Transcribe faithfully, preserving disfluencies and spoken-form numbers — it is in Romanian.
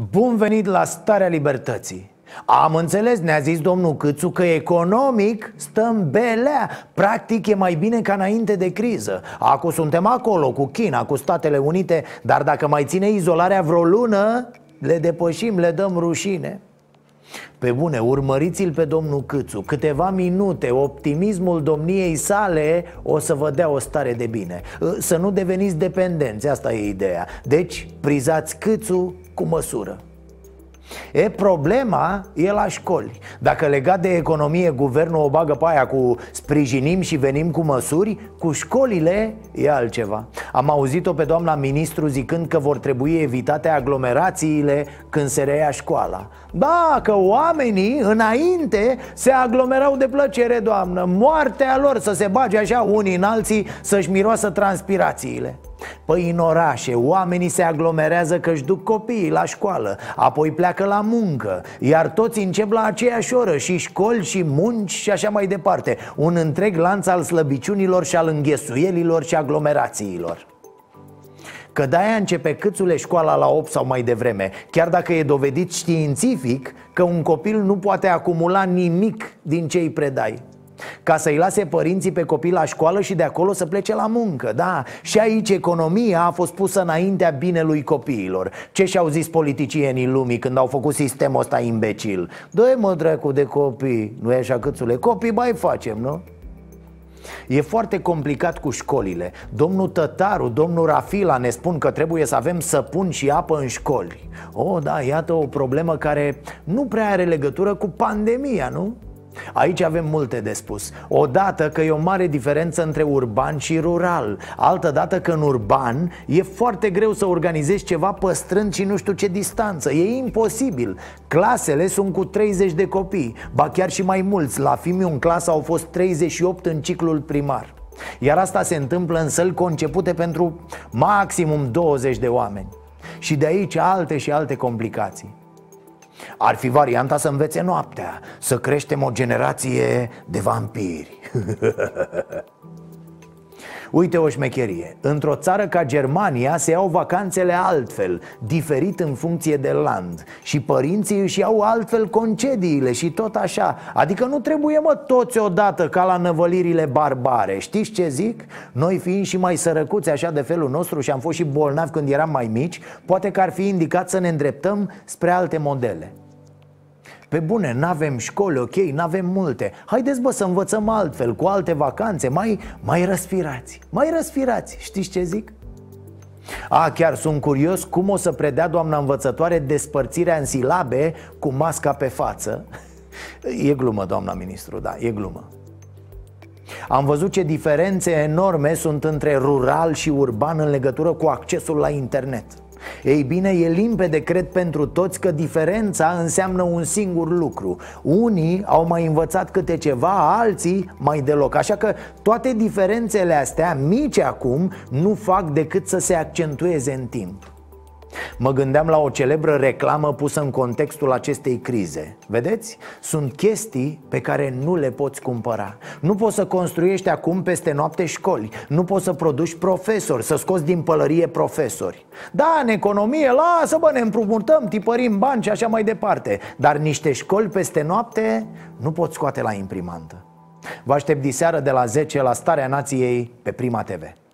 Bun venit la Starea Libertății. Am înțeles, ne-a zis domnul Câțu că economic stăm belea. Practic e mai bine ca înainte de criză. Acum suntem acolo cu China, cu Statele Unite. Dar dacă mai ține izolarea vreo lună, le depășim, le dăm rușine. Pe bune, urmăriți-l pe domnul Câțu. Câteva minute, optimismul domniei sale o să vă dea o stare de bine. Să nu deveniți dependenți, asta e ideea. Deci, prizați Câțu cu măsură. E, problema e la școli. Dacă legat de economie guvernul o bagă pe aia cu sprijinim și venim cu măsuri, cu școlile e altceva. Am auzit-o pe doamna ministru zicând că vor trebui evitate aglomerațiile când se reia școala. Da, că oamenii înainte se aglomerau de plăcere, doamnă. Moartea lor să se bage așa unii în alții, să-și miroasă transpirațiile. Păi în orașe oamenii se aglomerează că își duc copiii la școală, apoi pleacă la muncă, iar toți încep la aceeași oră, și școli și munci și așa mai departe. Un întreg lanț al slăbiciunilor și al înghesuielilor și aglomerațiilor. Că de-aia începe, Câțule, școala la opt sau mai devreme, chiar dacă e dovedit științific că un copil nu poate acumula nimic din ce îi predai, ca să-i lase părinții pe copii la școală și de acolo să plece la muncă. Da, și aici economia a fost pusă înaintea binelui copiilor. Ce și-au zis politicienii lumii când au făcut sistemul ăsta imbecil? Dă-i mă dracu de copii, nu e așa, Câțule? Copii mai facem, nu? E foarte complicat cu școlile. Domnul Tătaru, domnul Rafila ne spun că trebuie să avem săpun și apă în școli. Oh, da, iată o problemă care nu prea are legătură cu pandemia, nu? Aici avem multe de spus. Odată că e o mare diferență între urban și rural. Altădată că în urban e foarte greu să organizezi ceva păstrând și nu știu ce distanță. E imposibil. Clasele sunt cu treizeci de copii, ba chiar și mai mulți. La Fimiu în clasă au fost treizeci și opt în ciclul primar. Iar asta se întâmplă în săli concepute pentru maximum douăzeci de oameni. Și de aici alte și alte complicații. Ar fi varianta să învețe noaptea, să creștem o generație de vampiri. Uite o șmecherie. Într-o țară ca Germania se iau vacanțele altfel, diferit în funcție de land. Și părinții își iau altfel concediile și tot așa. Adică nu trebuie, mă, toți odată ca la năvălirile barbare. Știți ce zic? Noi fiind și mai sărăcuți așa de felul nostru și am fost și bolnavi când eram mai mici, poate că ar fi indicat să ne îndreptăm spre alte modele. Pe bune, n-avem școli, ok, n-avem multe. Haideți, bă, să învățăm altfel, cu alte vacanțe, mai, mai răsfirați, mai răsfirați, știți ce zic? A, chiar sunt curios cum o să predea doamna învățătoare despărțirea în silabe cu masca pe față. E glumă, doamna ministru, da, e glumă. Am văzut ce diferențe enorme sunt între rural și urban în legătură cu accesul la internet. Ei bine, e limpede, cred, pentru toți că diferența înseamnă un singur lucru. Unii au mai învățat câte ceva, alții mai deloc. Așa că toate diferențele astea, mici acum, nu fac decât să se accentueze în timp. Mă gândeam la o celebră reclamă pusă în contextul acestei crize. Vedeți? Sunt chestii pe care nu le poți cumpăra. Nu poți să construiești acum peste noapte școli. Nu poți să produci profesori, să scoți din pălărie profesori. Da, în economie, lasă, bă, ne împrumutăm, tipărim bani și așa mai departe. Dar niște școli peste noapte nu poți scoate la imprimantă. Vă aștept diseară de la zece la Starea Nației pe Prima T V.